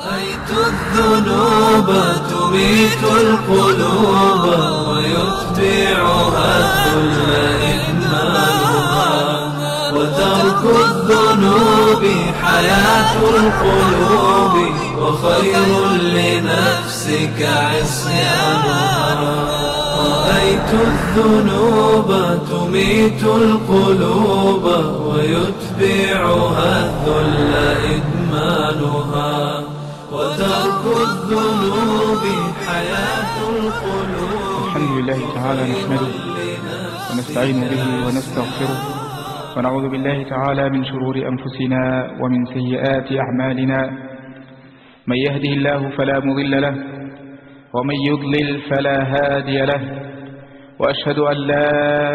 رأيت الذنوب تميت القلوب ويتبعها الذل إدمانها، وترك الذنوب حياة القلوب وخير لنفسك عصيانها. رأيت الذنوب تميت القلوب ويتبعها الذل إدمانها، وترك الذنوب حياة القلوب. الحمد لله تعالى نحمده ونستعين به ونستغفره، ونعوذ بالله تعالى من شرور أنفسنا ومن سيئات أعمالنا. من يهده الله فلا مضل له، ومن يضلل فلا هادي له، وأشهد أن لا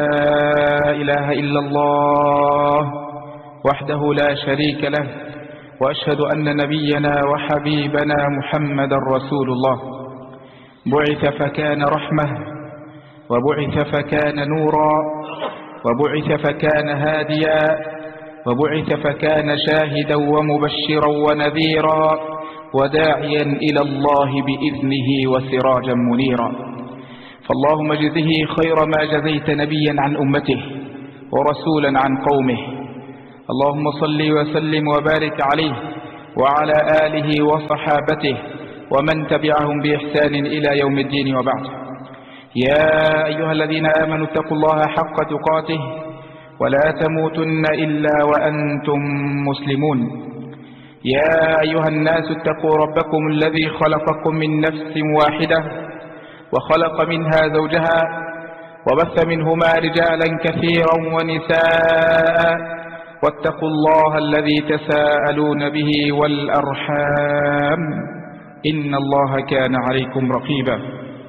إله إلا الله وحده لا شريك له، وأشهد أن نبينا وحبيبنا محمد رسول الله. بعث فكان رحمة، وبعث فكان نورا، وبعث فكان هاديا، وبعث فكان شاهدا ومبشرا ونذيرا، وداعيا إلى الله بإذنه وسراجا منيرا. فاللهم اجزه خير ما جزيت نبيا عن أمته ورسولا عن قومه. اللهم صل وسلم وبارك عليه وعلى آله وصحابته ومن تبعهم بإحسان إلى يوم الدين، وبعد. يا أيها الذين آمنوا اتقوا الله حق تقاته ولا تموتن إلا وأنتم مسلمون. يا أيها الناس اتقوا ربكم الذي خلقكم من نفس واحدة وخلق منها زوجها وبث منهما رجالا كثيرا ونساء، واتقوا الله الذي تساءلون به والأرحام إن الله كان عليكم رقيبا.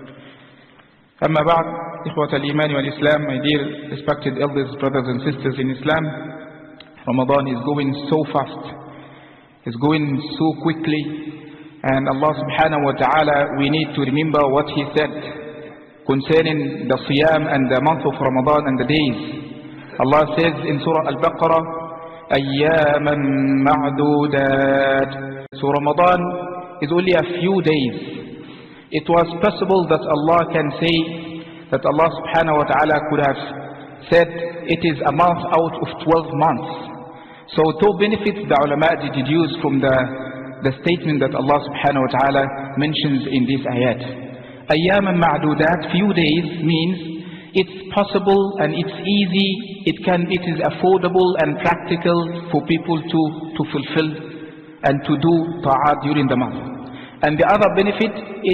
أما بعد، إخوة الإيمان والإسلام, my dear respected elders, brothers and sisters in Islam, Ramadan is going so fast, it's going so quickly, and Allah subhanahu wa ta'ala, we need to remember what He said concerning the Siyam and the month of Ramadan and the days. Allah says in Surah Al-Baqarah, أَيَّامًا مَعْدُودَاتٍ. So Ramadan is only a few days. It was possible that Allah can say, that Allah subhanahu wa ta'ala could have said it is a month out of 12 months. So two benefits the ulama deduce from the statement that Allah subhanahu wa ta'ala mentions in this ayat. Ayyaman ma'dudat, few days, means it's possible and it's easy, it is affordable and practical for people to fulfill and to do ta'at during the month. And the other benefit,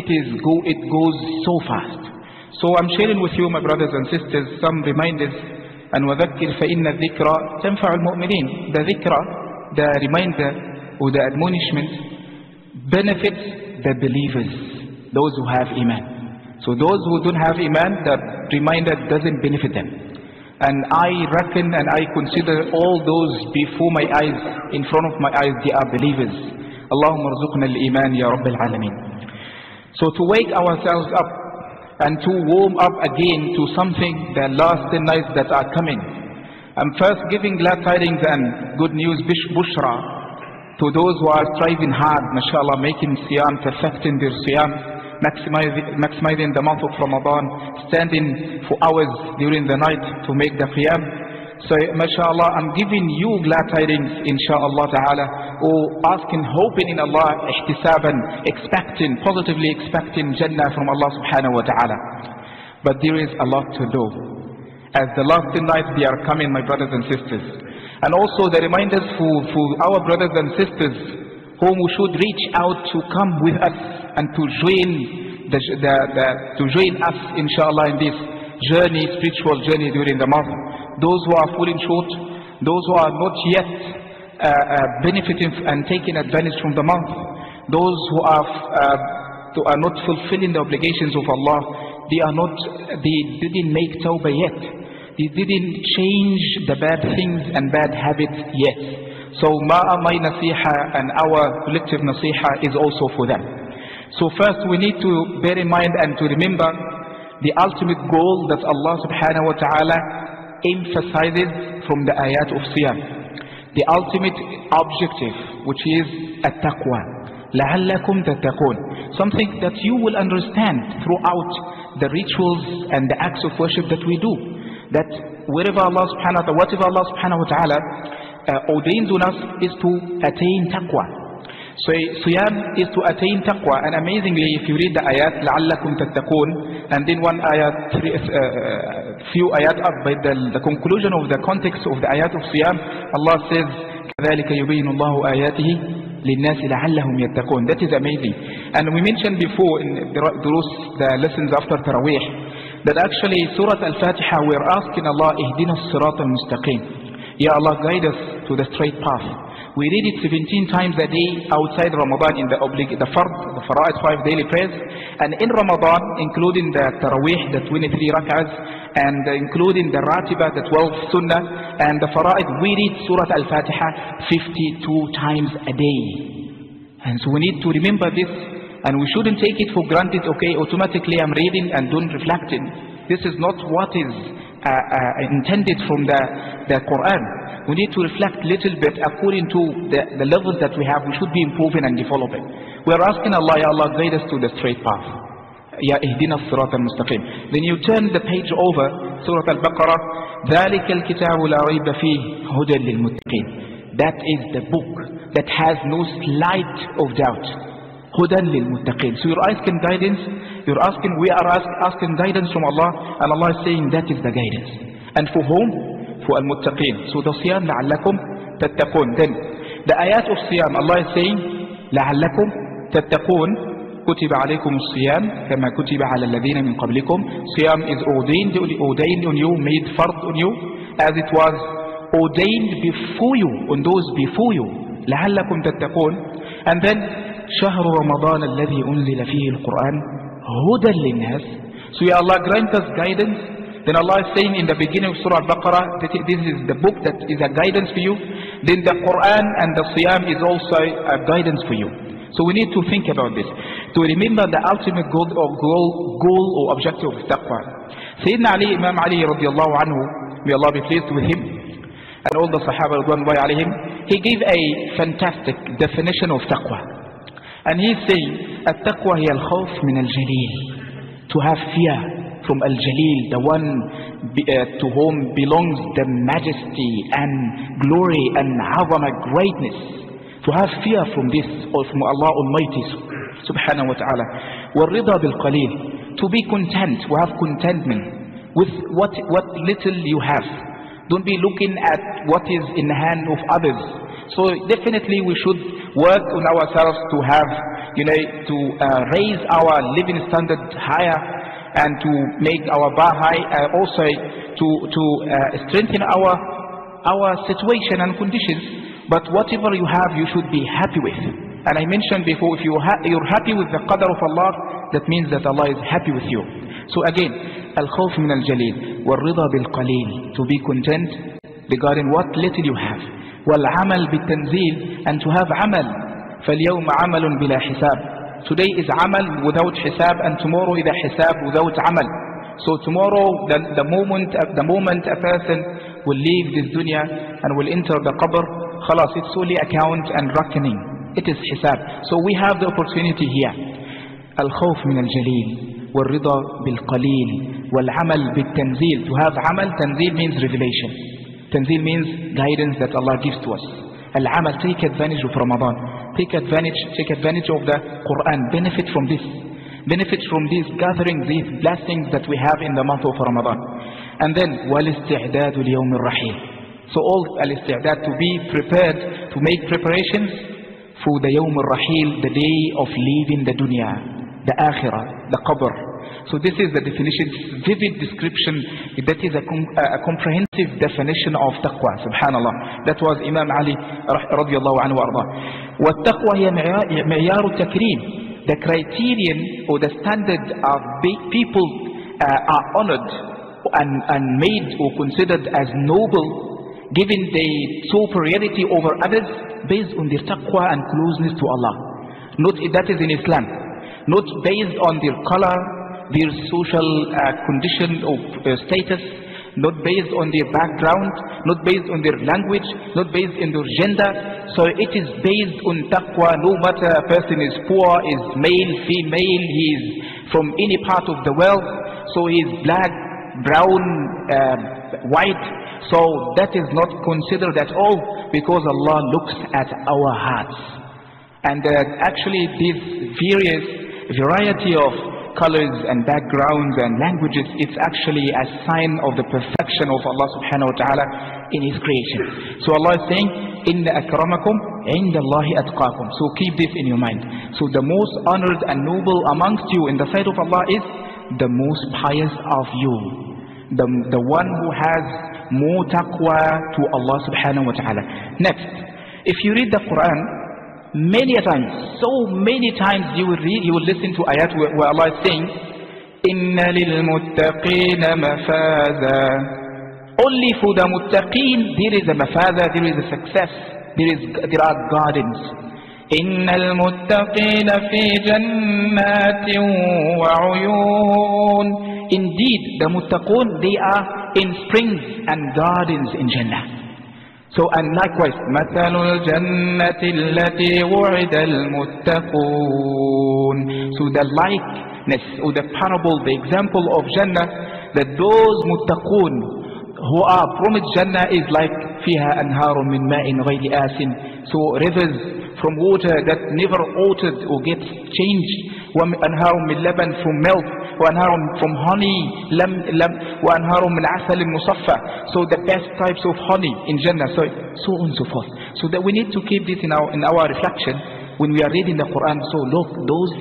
it goes so fast. So I'm sharing with you, my brothers and sisters, some reminders. And وَذَكِّرْ فَإِنَّ الذِّكْرَ تَنْفَعُ الْمُؤْمِنِينَ. The dhikra, the reminder or the admonishment benefits the believers, those who have iman. So those who don't have iman, the reminder doesn't benefit them. And I reckon and I consider all those before my eyes, in front of my eyes, they are believers. Allahumma arzuqna al-iman ya Rabbil Alameen. So to wake ourselves up and to warm up again to something, the last nights that are coming. I'm first giving glad tidings and good news, bushra, to those who are striving hard, mashallah, making siyam, perfecting their siyam, maximizing the month of Ramadan, standing for hours during the night to make the qiyam. So mashallah, I'm giving you glad tidings, inshallah ta'ala, or asking, hoping in Allah, ihtisaban, expecting, positively expecting Jannah from Allah subhanahu wa ta'ala. But there is a lot to do. As the last nights they are coming, my brothers and sisters. And also the reminders for our brothers and sisters whom we should reach out to come with us and to join us, inshallah, in this journey, spiritual journey during the month. Those who are falling short, those who are not yet benefiting and taking advantage from the month, those who are not fulfilling the obligations of Allah, they didn't make tawbah yet. They didn't change the bad things and bad habits yet. So my nasiha and our collective nasiha is also for them. So first we need to bear in mind and to remember the ultimate goal that Allah subhanahu wa ta'ala emphasizes from the ayat of Siyam. The ultimate objective, which is at-taqwa, لَعَلَّكُمْ تَتَّقُونَ. Something that you will understand throughout the rituals and the acts of worship that we do. That whatever Allah subhanahu wa ta'ala ordains on us is to attain taqwa. So Siyam is to attain taqwa. And amazingly, if you read the ayat, لَعَلَّكُمْ تَتَّقُونَ, and then one ayat, few ayat up by the conclusion of the context of the ayat of Siyam, Allah says, كَذَلِكَ يُبَيِّنُ اللَّهُ آيَاتِهِ لِلنَّاسِ لَعَلَّهُمْ يَتَّقُونَ. That is amazing. And we mentioned before in the lessons after Taraweeh, that actually Surah Al-Fatiha, we are asking Allah, اهدنا الصراط المستقيم. Ya Allah, guide us to the straight path. We read it 17 times a day outside Ramadan in the Fara'id 5 daily prayers, and in Ramadan, including the Taraweeh, the 23 rak'ahs, and including the Ratiba, the 12 Sunnah, and the Fara'id, we read Surah Al-Fatiha 52 times a day. And so we need to remember this, and we shouldn't take it for granted, okay, automatically I'm reading and don't reflecting. This is not what is intended from the Quran. We need to reflect a little bit according to the levels that we have. We should be improving and developing. We are asking Allah, Ya Allah, guide us to the straight path. Ya ihdina as-sirat al-mustaqim. Then you turn the page over, Surah Al-Baqarah, ذَلِكَ الْكِتَابُ لَا رَيْبَ فِيهِ هُدًى لِلْمُتَّقِينَ. That is the book that has no slight of doubt. هُدًى لِلْمُتَّقِينَ. So you're asking guidance, we are asking guidance from Allah, and Allah is saying that is the guidance. And for whom? For al-muttaqin. So the siyam, لَعَلَّكُمْ تَتَّقُونَ. Then the ayat of siyam, Allah is saying لَعَلَّكُمْ تَتَّقُونَ كُتِبَ عَلَيْكُمُ الصِّيَامِ كَمَا كُتِبَ عَلَى الَّذِينَ مِنْ قَبْلِكُمْ. Siyam is ordained on you, made fard on you, as it was ordained before you, on those before you. لَعَلَّكُمْ تَتَّقُونَ. And then شَهْرُ رَمَضَانَ الَّذِي أُنزِلَ فِيهِ الْقُرْآنِ هُدًى لِلنَّاسِ. So Ya Allah, grant us guidance. Then Allah is saying in the beginning of Surah Al-Baqarah that this is the book that is a guidance for you. Then the Quran and the Siyam is also a guidance for you. So we need to think about this, to remember the ultimate goal or objective of taqwa. Sayyidina Ali, Imam Ali radiallahu anhu, may Allah be pleased with him, and all the Sahaba radiyallahu alayhim, he gave a fantastic definition of taqwa. And he said, "At-taqwa hiya al-khawf min al-jalil." To have fear from Al-Jalil, the one to whom belongs the majesty and glory and azama, greatness. To have fear from this, or from Allah Almighty subhanahu wa ta'ala. وَالرِّضَى بِالْقَلِيلِ. To be content, to have contentment with what little you have. Don't be looking at what is in the hand of others. So definitely we should work on ourselves to have, to raise our living standard higher, and to make our bar high, also to strengthen our situation and conditions. But whatever you have, you should be happy with. And I mentioned before, if you're happy with the qadr of Allah, that means that Allah is happy with you. So again, al-khawf min al-jalil, wal-rida bil-qalil, to be content regarding what little you have. Wal-amal bil-tanzil, and to have amal. فَالْيَوْمَ عَمَلٌ بِلَا حِسَابٍ. Today is amal without hisab, and tomorrow is a hisab without amal. So tomorrow, the moment a person will leave this dunya and will enter the qabr, khalas, it's solely account and reckoning. It is hisab. So we have the opportunity here. Al-khawf min al-jalil, wal-rida bil-qalil, wal-amal bil-tanzil. To have amal, tanzil means revelation. Tanzil means guidance that Allah gives to us. Al-amal, take advantage of Ramadan. Take advantage of the Quran. Benefit from this. Benefit from these gatherings, these blessings that we have in the month of Ramadan. And then, وَالْإِسْتِعْدَادُ لِيَوْمِ الرَّحِيلِ. So all al-isti'dad, to be prepared, to make preparations for the Yawm al-Rahil, the day of leaving the dunya, the akhirah, the qabr. So this is the definition, vivid description. That is a comprehensive definition of taqwa. Subhanallah. That was Imam Ali radiyallahu anhu arda. وَالتَّقْوَى هِيَ مِعْيَارُ التَّكْرِيمِ. The criterion or the standard of people are honored and made or considered as noble, given the superiority over others based on their taqwa and closeness to Allah. Not that is in Islam. Not based on their color, their social condition or status, not based on their background, not based on their language, not based on their gender. So it is based on taqwa. No matter a person is poor, is male, female, he is from any part of the world, so he is black, brown, white. So that is not considered at all, because Allah looks at our hearts. And actually this various variety of colors and backgrounds and languages, it's actually a sign of the perfection of Allah subhanahu wa ta'ala in His creation. So Allah is saying, Inna akramakum inda Allahi atqakum. So keep this in your mind. So the most honored and noble amongst you in the sight of Allah is the most pious of you. The one who has more taqwa to Allah subhanahu wa ta'ala. Next, if you read the Quran, many times, so many times you will read, you will listen to ayat where Allah is saying, Inna lil muttaqina mafaza. Only for the muttaqeen there is a mafaza, there is a success, there are gardens. Innal muttaqina fi jannatin wa uyun. Indeed, the muttaqun, they are in springs and gardens in Jannah. So, and likewise, مَثَلُ الْجَنَّةِ الَّتِي وُعِدَ الْمُتَّقُونَ. So the likeness or the parable, the example of Jannah, that those muttaqun who are promised Jannah is like فِيهَا أَنْهَارٌ مِّن مَاءٍ غَيْرِ آسٍ. So rivers from water that never altered or gets changed. وَأَنْهَارٌ مِّن لَبَنٍ from milk. وأنهار from honey, وأنهار من عسل مصفى. So the best types of honey in Jannah, so on and so forth. So that we need to keep this in our reflection when we are reading the Quran. So look,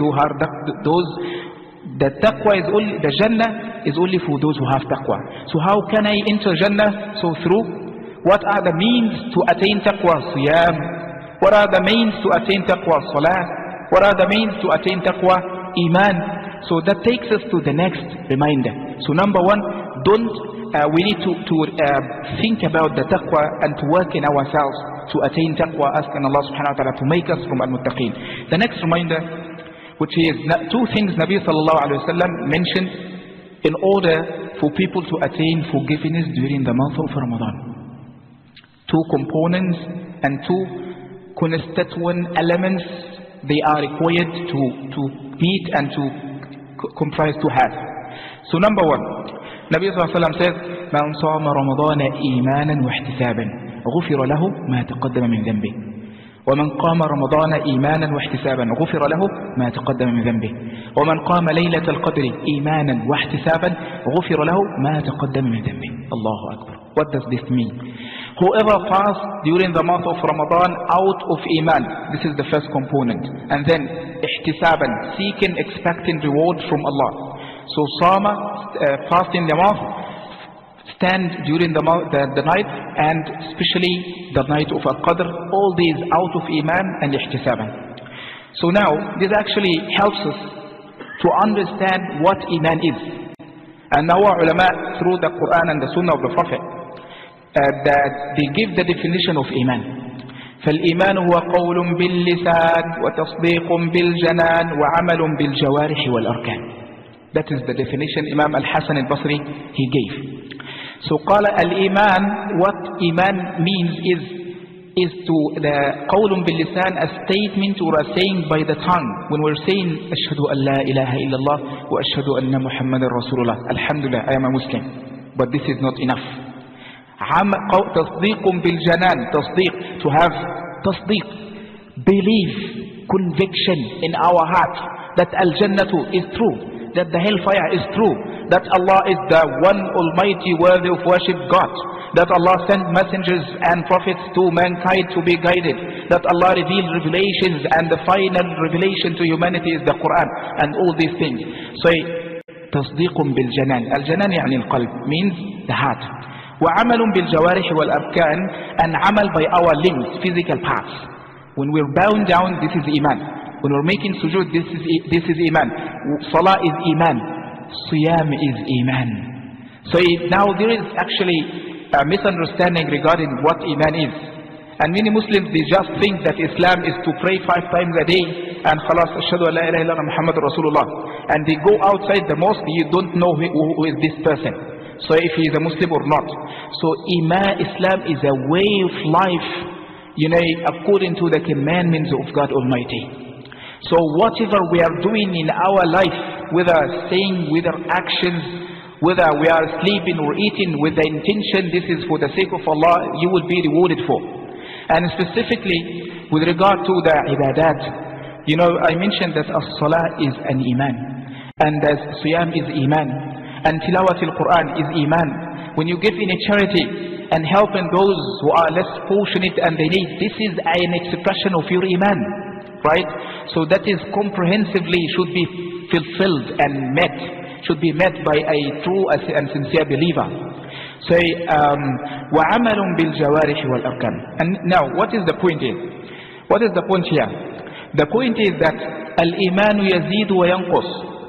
the taqwa is only, the Jannah is only for those who have taqwa. So how can I enter Jannah? So through, what are the means to attain taqwa? Siyam. What are the means to attain taqwa? Salah. What are the means to attain taqwa? Iman. So that takes us to the next reminder. So number one, we need to think about the taqwa and to work in ourselves to attain taqwa, asking Allah subhanahu wa ta'ala to make us from al-muttaqeen. The next reminder, which is two things Nabi sallallahu alayhi wa sallam mentioned in order for people to attain forgiveness during the month of Ramadan. Two components and two constituent elements they are required to meet and to comprise to have. So number one, Nabi sallallahu alayhi wa sallam says, Man sama Ramadana imanan wa ihtisaban, ghufira lahu ma taqaddama min dhanbi. ومن قام رمضان إيمانا واحتسابا غفر له ما تقدم من ذنبه ومن قام ليلة القدر إيمانا واحتسابا غفر له ما تقدم من ذنبه. Allahu Akbar. What does this mean? Whoever fasts during the month of Ramadan out of Iman, this is the first component, and then ihtisaban, seeking, expecting reward from Allah. So Sama, fasting the month, stand during the night, and especially the night of Al-Qadr, all these out of Iman and ihtisaban. So now, this actually helps us to understand what Iman is. And our ulama, through the Quran and the Sunnah of the Prophet, that they give the definition of Iman. فالإيمان هو قول باللسان وتصديق بالجنان وعمل بالجوارح والأركان. That is the definition Imam Al-Hasan Al-Basri he gave. So قال الإيمان, what Iman means is to the قول باللسان, a statement or a saying by the tongue. When we're saying أشهد أن لا إله إلا الله وأشهد أن محمد رسول الله, Alhamdulillah, I am a Muslim. But this is not enough. تصديق بالجنان, تصديق, to have تصديق, belief, conviction in our heart that Al-Jannatu is true, that the hellfire is true, that Allah is the one almighty worthy of worship God, that Allah sent messengers and prophets to mankind to be guided, that Allah revealed revelations and the final revelation to humanity is the Quran, and all these things. So تصديق بالجنان, الجنان يعني القلب, means the heart. وعمل بالجوارح والأركان, and amal by our limbs, physical parts. When we're bowing down, this is Iman. When we're making sujood, this is Iman. Salah is Iman. Siyam is Iman. So now there is actually a misunderstanding regarding what Iman is. And many Muslims, they just think that Islam is to pray 5 times a day and khalas, ashhadu an la ilaha illallah Muhammad Rasulullah. And they go outside the mosque, you don't know who is this person. So if he is a Muslim or not. So Islam is a way of life, according to the commandments of God Almighty. So whatever we are doing in our life, whether saying, whether actions, whether we are sleeping or eating with the intention this is for the sake of Allah, you will be rewarded for. And specifically with regard to the ibadat, I mentioned that as-salah is an iman, and as siyam is iman, and tilawat al-Quran is iman. When you give in a charity and helping those who are less fortunate and they need, this is an expression of your iman, right? So that is comprehensively should be fulfilled and met, should be met by a true and sincere believer. Say, وَعَمَلٌ بِالْجَوَارِحِ وَالْأَرْكَانِ. And now, what is the point here? What is the point here? The point is that al-iman yazid wa yanqus.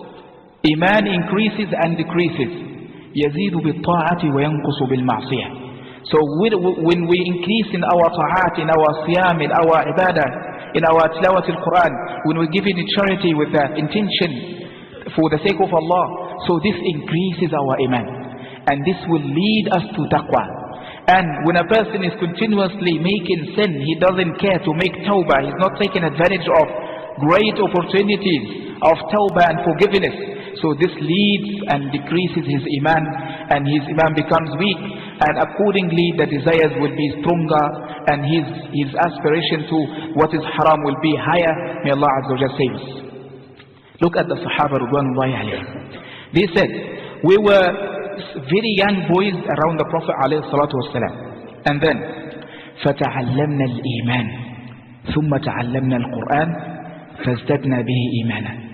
Iman increases and decreases. يزيد بالطاعة وينقص بالمعصية. So when we increase in our ta'at, in our siyam, in our ibadah, in our tilawat al-Quran, when we give in charity with the intention for the sake of Allah, so this increases our iman, and this will lead us to taqwa. And when a person is continuously making sin, he doesn't care to make tawbah, he's not taking advantage of great opportunities of tawbah and forgiveness. So this leads and decreases his iman, and his iman becomes weak, and accordingly the desires will be stronger, and his aspiration to what is haram will be higher. May Allah Azza wa Jalla save us. Look at the Sahaba Ridwanullahi alayhim. They said, we were very young boys around the Prophet alayhi salatu wasalam. And then, فَتَعَلَّمْنَا الْإِيمَانِ ثُمَّ تَعَلَّمْنَا الْقُرْآنِ فَازْدَدْنَا بِهِ إِيمَانًا.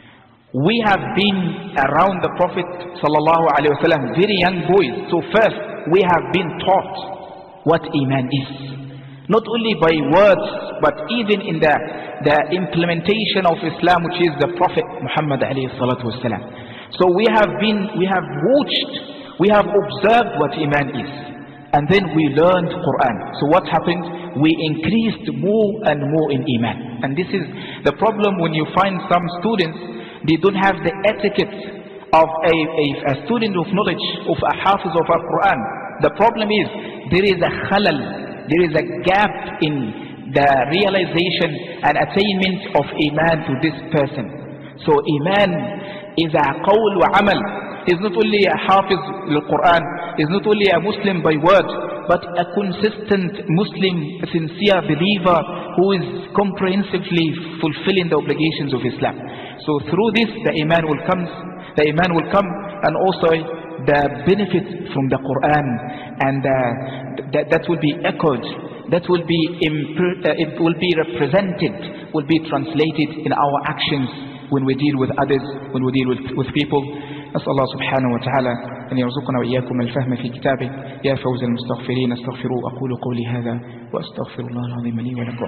We have been around the Prophet sallallahu alayhi wasallam, very young boys. So first, we have been taught what Iman is. Not only by words, but even in the implementation of Islam, which is the Prophet Muhammad alayhi salatu wasalam. So we have watched, we have observed what Iman is, and then we learned Quran. So what happened? We increased more and more in Iman. And this is the problem when you find some students, they don't have the etiquette of a student of knowledge, of a hafiz of our Quran. The problem is, there is a khalal, there is a gap in the realization and attainment of Iman to this person. So Iman is a qawl wa amal. Is not only a hafiz al-Quran, is not only a Muslim by word, but a consistent Muslim, a sincere believer who is comprehensively fulfilling the obligations of Islam. So through this, the Iman will come, and also the benefit from the Quran, and that will be echoed, that will be it will be represented, will be translated in our actions when we deal with others, when we deal with people. أسأل الله سبحانه وتعالى أن يرزقنا وإياكم الفهم في كتابه. يا فوز المستغفرين استغفروا. أقول قولي هذا وأستغفر الله العظيم لي ولكم.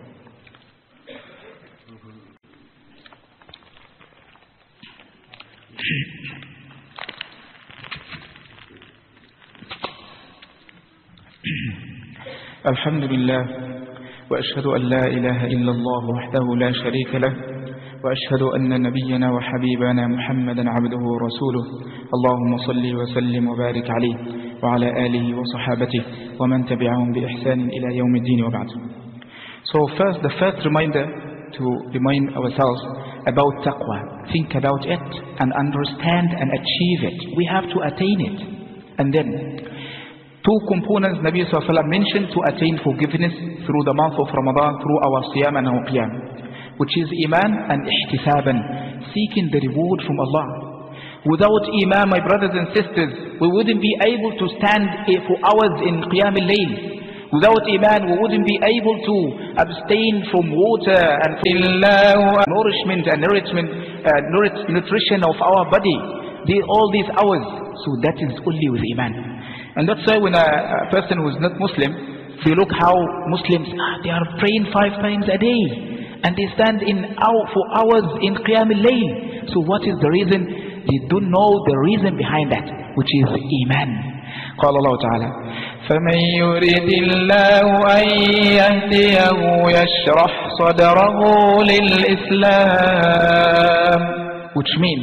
الحمد لله وأشهد أن لا إله إلا الله وحده لا شريك له وأشهد أن نبينا وحبيبنا محمدا عبده ورسوله اللهم صل وسلم وبارك عليه وعلى آله وصحابته ومن تبعهم بإحسان إلى يوم الدين وبعد. So first, the first reminder to remind ourselves about taqwa. Think about it and understand and achieve it. We have to attain it. And then two components Nabi Sallallahu Alaihi Wasallam mentioned to attain forgiveness through the month of Ramadan, through our siyam and our qiyam, which is iman and ihtisaban, seeking the reward from Allah. Without iman, my brothers and sisters, we wouldn't be able to stand for hours in qiyam al-layl. Without iman, we wouldn't be able to abstain from water and nourishment and nutrition of our body. All these hours. So that is only with iman. And that's why when a person who is not Muslim, if you look how Muslims, they are praying 5 times a day, and they stand for hours in Qiyam al-Layl. So what is the reason? They don't know the reason behind that, which is Iman. قال الله تعالى فمن يريد الله أن يهديه يشرح صدره للإسلام, which means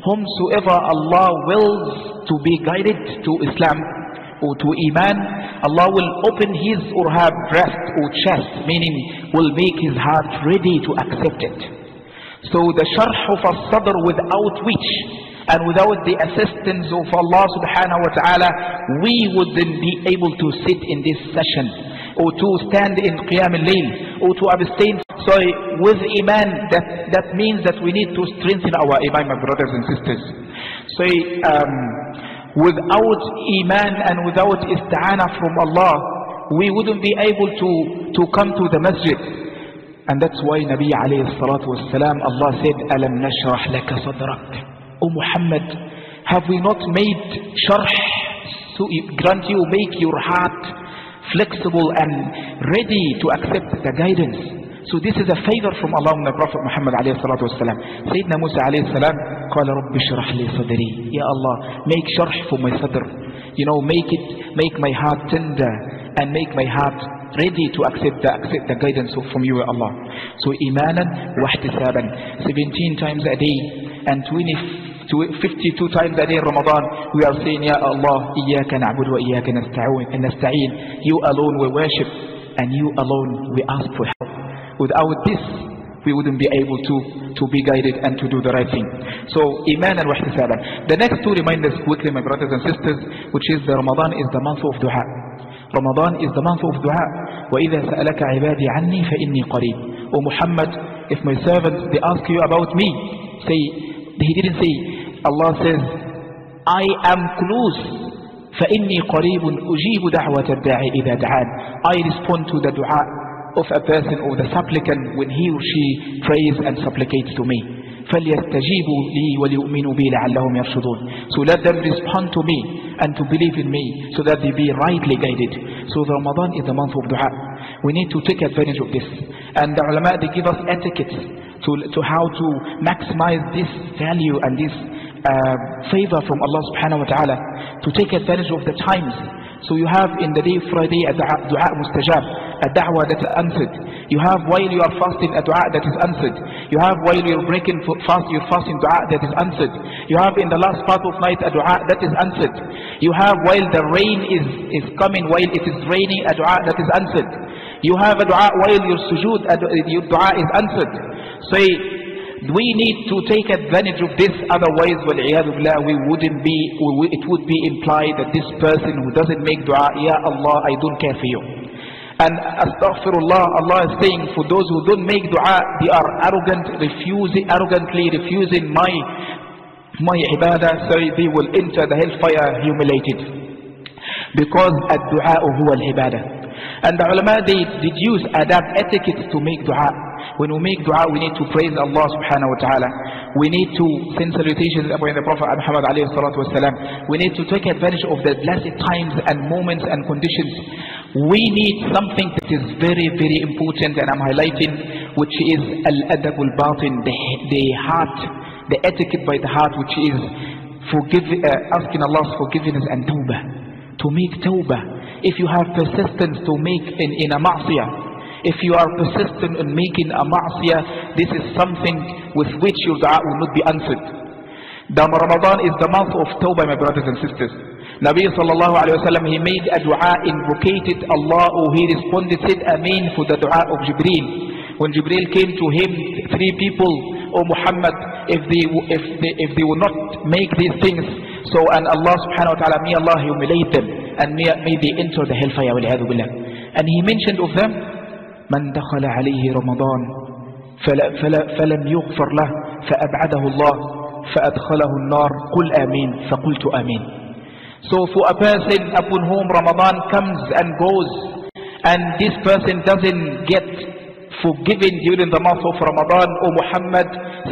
whomsoever Allah wills to be guided to Islam or to Iman, Allah will open his or her breast or chest, meaning will make his heart ready to accept it. So the sharh of al-sadr, without which and without the assistance of Allah subhanahu wa ta'ala, we wouldn't be able to sit in this session or to stand in Qiyam al-Layl or to abstain. So with Iman, that means that we need to strengthen our Iman, my brothers and sisters. So without Iman and without Ista'ana from Allah, we wouldn't be able to come to the masjid. And that's why Nabi alayhi salatu wassalam, Allah said, Alam nashrah laka sadrak. O Muhammad, have we not made sharh to grant you, make your heart flexible and ready to accept the guidance? So this is a favor from Allah and the Prophet Muhammad alayhi salatu wassalam. Sayyidina Musa alayhi salam, قال رب اشرح لي صدري. Ya Allah, make sharh for my sadr. You know, make my heart tender and make my heart ready to accept the guidance from you, Allah. So imanan wa ihtisaban, 17 times a day and 52 times a day in Ramadan, we are saying, Ya Allah, Iyaka na'budu wa Iyaka nasta'in. You alone we worship and you alone we ask for help. Without this, we wouldn't be able to be guided and to do the right thing. So iman and wahtisaban. The next two reminders quickly, my brothers and sisters, which is the Ramadan is the month of dua. Ramadan is the month of dua. وَإِذَا سَأَلَكَ عِبَادِي عَنِّي فَإِنِّي قَرِيبٌ. O Muhammad, if my servants, they ask you about me, he didn't say, Allah says, I am close. فَإِنِّي قَرِيبٌ أُجِيبُ دَعْوَةَ الدَّاعِ إِذَا دَعَانِ. I respond to the dua of a person or the supplicant when he or she prays and supplicates to me. فَلْيَسْتَجِيبُوا لِي وَلْيُؤْمِنُوا بِي لَعَلَّهُمْ يَرْشُدُونَ. So let them respond to me and to believe in me so that they be rightly guided. So the Ramadan is the month of dua. We need to take advantage of this. And the ulama, they give us etiquette to how to maximize this value and this favor from Allah subhanahu wa ta'ala, to take advantage of the times. So you have in the day Friday a dua mustajab, a da'wah that is answered. You have while you are fasting a dua that is answered. You have while you are breaking fast, your fasting dua that is answered. You have in the last part of night a dua that is answered. You have while the rain is coming, while it is raining, a dua that is answered. You have a dua while your sujood, your dua is answered. So we need to take advantage of this, otherwise it would be implied that this person who doesn't make dua, Ya Allah, I don't care for you. And astaghfirullah, Allah is saying, for those who don't make dua, they are arrogantly refusing my ibadah, so they will enter the hellfire humiliated. Because ad-du'a huwa al-ibadah. And the ulama, they deduce adab, etiquette to make dua. When we make dua, we need to praise Allah subhanahu wa ta'ala. We need to send salutations upon the Prophet Muhammad alayhi salatu wasalam. We need to take advantage of the blessed times and moments and conditions. We need something that is very, very important, and I'm highlighting, which is al-adab al-batin, the heart, the etiquette by the heart, which is asking Allah's forgiveness and tawbah. To make tawbah. If you have persistence to make in a ma'siyah, if you are persistent in making a ma'siyah, this is something with which your dua will not be answered. The Ramadan is the month of tawbah, my brothers and sisters. Nabi sallallahu alayhi wa sallam, he made a dua, invocated Allah, or he responded, said Ameen for the dua of Jibreel. When Jibreel came to him, 3 people, O Muhammad, if they will not make these things, so and Allah subhanahu wa ta'ala, may Allah humiliate them and may they enter the hellfire wal-'iyadhu billah. And he mentioned of them, من دخل عليه رمضان فلم يغفر له فأبعده الله فأدخله النار قل آمين فقلت آمين. So for a person upon whom Ramadan comes and goes, and this person doesn't get forgiven during the month of Ramadan, O Muhammad,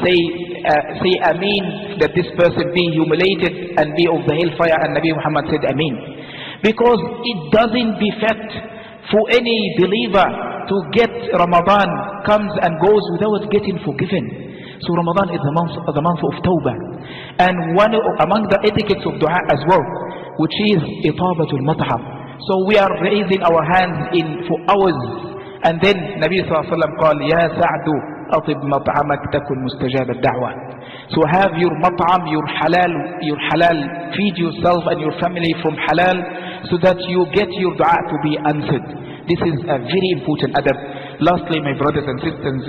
say Ameen, that this person be humiliated and be of the hellfire. And Nabi Muhammad said Ameen, because it doesn't befit for any believer to get Ramadan comes and goes without getting forgiven. So Ramadan is the month of Tawbah. And one among the etiquettes of dua as well, which is itabatul mat'am. So we are raising our hands in for hours, and then Nabi sallallahu alaihi wasallam called, Ya Sa'du, أطب مطعمك تكن مستجاب الدعوة. So have your mat'am, your halal, feed yourself and your family from halal so that you get your dua to be answered. This is a very important adab. Lastly, my brothers and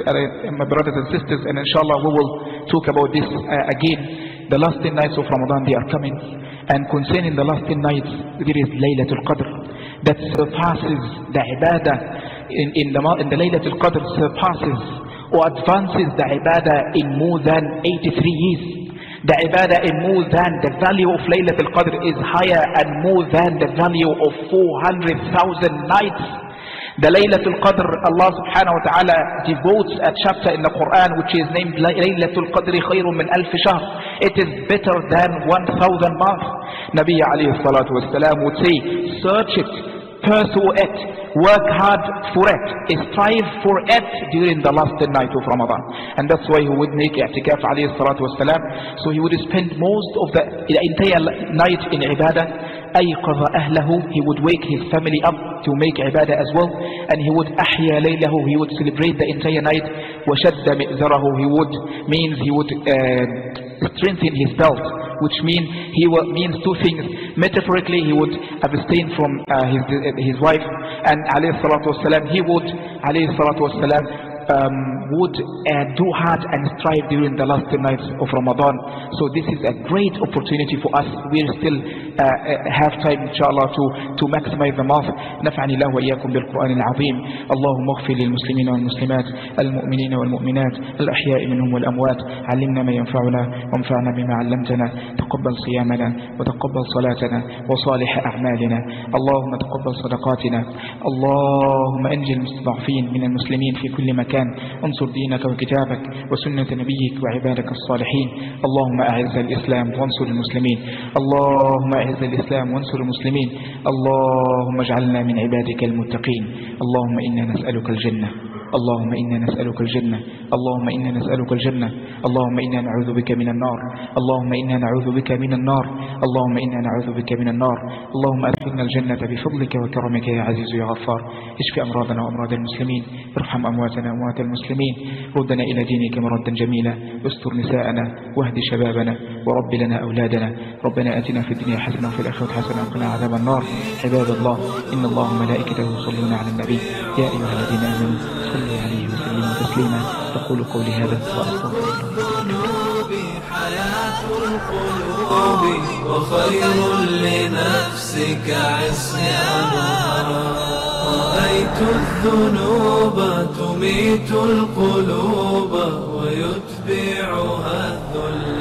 sisters, and inshallah we will talk about this again. The last 10 nights of Ramadan, they are coming, and concerning the last 10 nights, there is Laylatul Qadr that surpasses the ibadah in the Laylatul Qadr surpasses or advances the ibadah in more than 83 years. The ibadah in more than the value of Laylatul Qadr is higher and more than the value of 400,000 nights. The Laylatul Qadr, Allah subhanahu wa ta'ala devotes a chapter in the Quran which is named Laylatul Qadri khayrun min alf shahr. It is better than 1,000 months. Nabi alayhi salatu wasalam would say, search it, pursue it, work hard for it, strive for it during the last night of Ramadan. And that's why he would make i'tikaf alayhi salatu wasalam. So he would spend most of the entire night in ibadah. أيقظ أهله, he would wake his family up to make ibadah as well, and he would أحيا ليله, he would celebrate the entire night. وشد مئزره, he would strengthen his belt, which means two things. Metaphorically, he would abstain from his wife, and alayhi salatu wasalam, he would alayhi salatu wasalam would do hard and strive during the last 10 nights of Ramadan. So this is a great opportunity for us. We still have time inshallah to maximize the month. نفعني الله وإياكم بالقرآن العظيم. اللهم اغفر للمسلمين والمسلمات المؤمنين والمؤمنات الأحياء منهم والأموات. علمنا ما ينفعنا وانفعنا بما علمتنا. تقبل صيامنا وتقبل صلاتنا وصالح أعمالنا. اللهم تقبل صدقاتنا. اللهم أنجي المستضعفين من المسلمين في كل مكان. انصر دينك وكتابك وسنة نبيك وعبادك الصالحين. اللهم أعز الإسلام وانصر المسلمين. اللهم أعز الإسلام وانصر المسلمين. اللهم اجعلنا من عبادك المتقين. اللهم إنا نسألك الجنة. اللهم إنا نسألك الجنة. اللهم إنا نسألك الجنة. اللهم إنا نعوذ بك من النار. اللهم إنا نعوذ بك من النار. اللهم إنا نعوذ بك من النار. اللهم أدخلنا الجنة بفضلك وكرمك يا عزيز يا غفار. اشف أمراضنا وأمراض المسلمين. ارحم أمواتنا وأموات المسلمين. ردنا إلى دينك مردا جميلا. استر نساءنا واهد شبابنا ورب لنا أولادنا. ربنا آتنا في الدنيا حسنة وفي الآخرة حسنة وقنا عذاب النار. عباد الله، إن الله وملائكته يصلون على النبي يا أيها الذين آمنوا صلوا عليه وسلموا تسليما. أقول قولي هذا وأستغفر الله. حياة القلوب وخير لنفسك عصيانها. رأيت الذنوب تميت القلوب ويتبعها الذل.